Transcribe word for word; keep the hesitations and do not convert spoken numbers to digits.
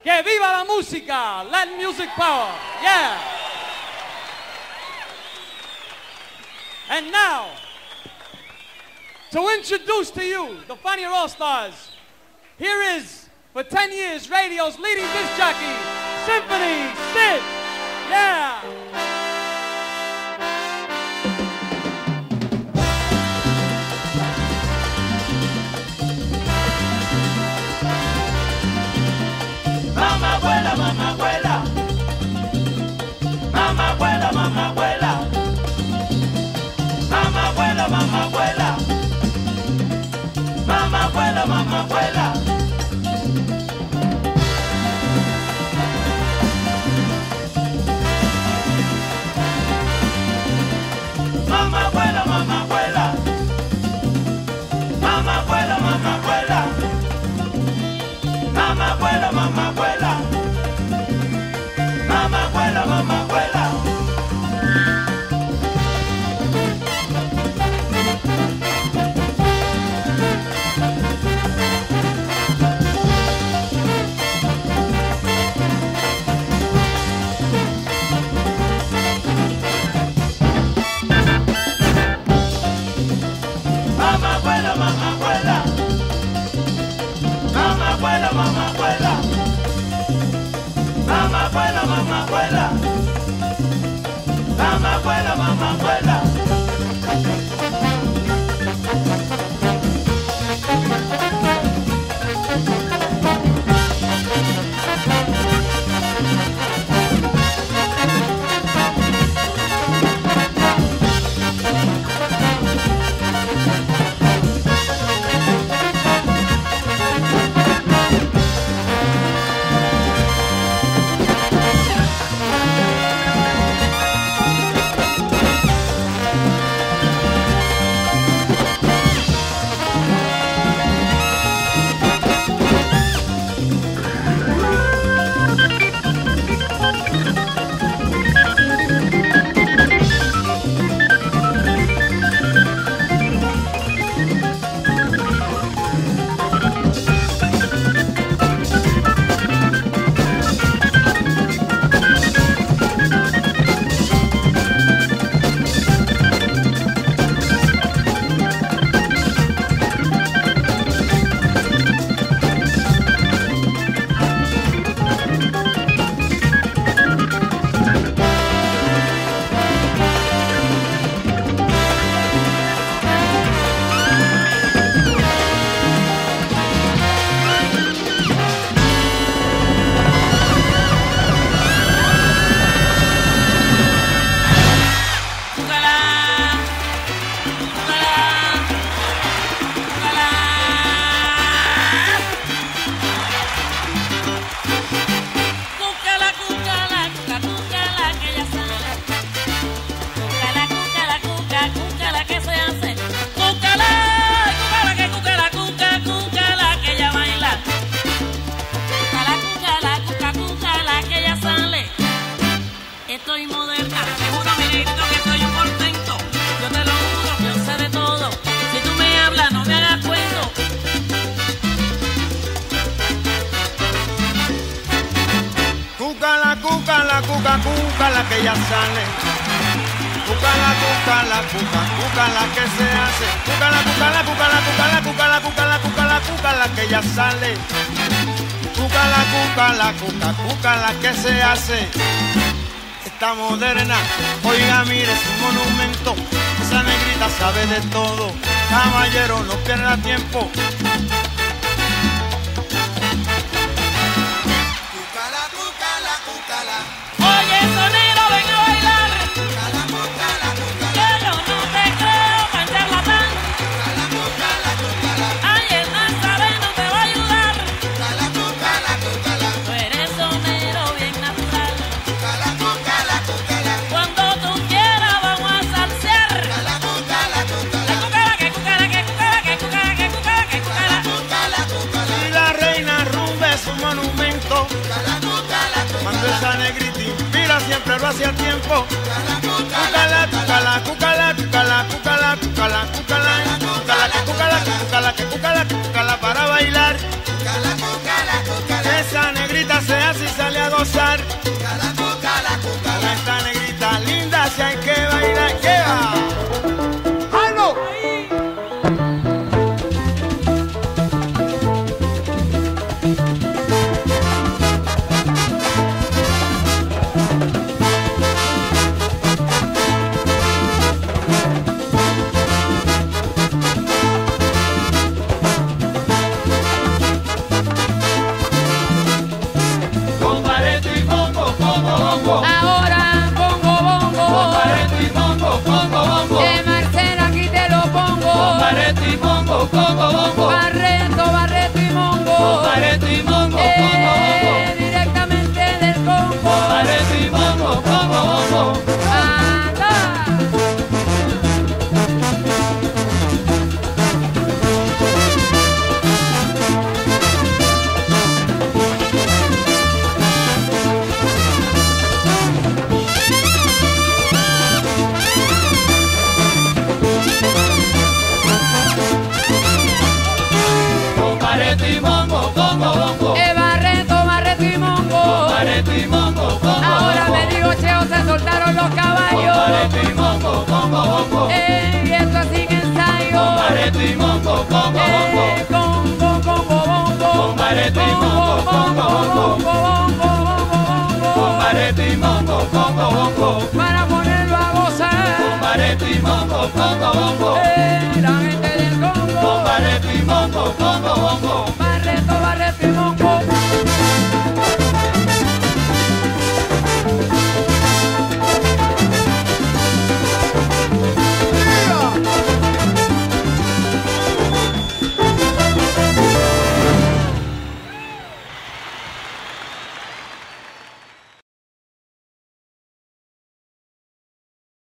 ¡Que viva la música! Let music power! Yeah! And now, to introduce to you the Funny All-Stars, here is, for ten years, radio's leading disc jockey, Symphony Sid! Yeah! Mamá abuela, mamá abuela, mamá abuela, mamá abuela, mamá abuela, mamá abuela, mamá abuela, mamá abuela. Mamá abuela, mamá abuela, mamá abuela, mamá abuela, mamá abuela, mamá abuela, mamá abuela, mamá abuela. Mamá abuela, mamá abuela, mamá abuela, mamá abuela, mamá abuela, mamá abuela, mamá abuela, mamá abuela. Estoy moderna, seguro mi negrito que soy un portento. Yo te lo juro, yo sé de todo. Si tú me hablas, no me hagas cuento. Cúcala, cúcala, cuca, cúcala que ya sale. Cúcala, cúcala, cuca, cúcala que se hace. Cúcala, cúcala, cúcala, cúcala, cúcala, cúcala, cúcala, cúcala que ya sale. Cúcala, cúcala, cuca, cúcala que se hace. Esta moderna, oiga, mire, es un monumento. Esa negrita sabe de todo. Caballero, no pierda tiempo. Cúcala, cúcala, cúcala. Oye, sonero, ven a bailar. Cúcala, cúcala, cúcala. Que yo no te creo para charlatán. Cúcala, cúcala, cúcala. Ay, el nazareno te va a ayudar. Cúcala, cúcala, cúcala. Tú eres sonero bien natural. Cúcala, cúcala, cúcala. Cuando tú quieras vamos a salsear. Cúcala, cúcala, cúcala. Que cucala, que cucala, que cucala, que cucala, que cucala, que cucala. Cúcala, cúcala. Y la reina rumba es un monumento. Cúcala, cúcala, Cuando cúcala. esa negrita inspira siempre lo hace a tiempo. Cúcala, Cúcala, cúcala, cúcala, cúcala, cúcala, cúcala, cúcala, cúcala, cúcala, que cúcala, que cúcala, que cúcala, que cúcala para bailar. cúcala, cúcala, cúcala. Esa negrita se bailar. Cuca la cuca la cuca Con la. esta negrita linda si hay que bailar, ¿qué va? ¡Halo! Comparito y bongo, bongo, bongo. Ahora pongo bongo. Comparito y bongo, bongo, bongo. De Marcela aquí te lo pongo. Comparito y bongo, bongo, bongo. Barreto, Barreto y Mongo. Comparito y bongo, bongo, bongo. Eh, directamente del Congo. Comparito y bongo, bongo, bongo. Anda. Comparito y bongo, bongo, bongo. Eh, Barreto, Barreto y Mongo. Comparito y bongo, bongo, Ahora bongo. me digo, Cheo, se soltaron los caballos. Comparito y bongo, bongo, bongo. Eh, y esto es sin ensayo. Comparito y bongo, bongo, bongo. Eh, Congo, Congo, bongo. Comparito y bongo, bongo, bongo. Comparito y bongo, bongo, bongo. Para ponerlo a gozar. Comparito y bongo, bongo, bongo. Eh, la gente del Congo. Comparito y bongo, bongo, bongo.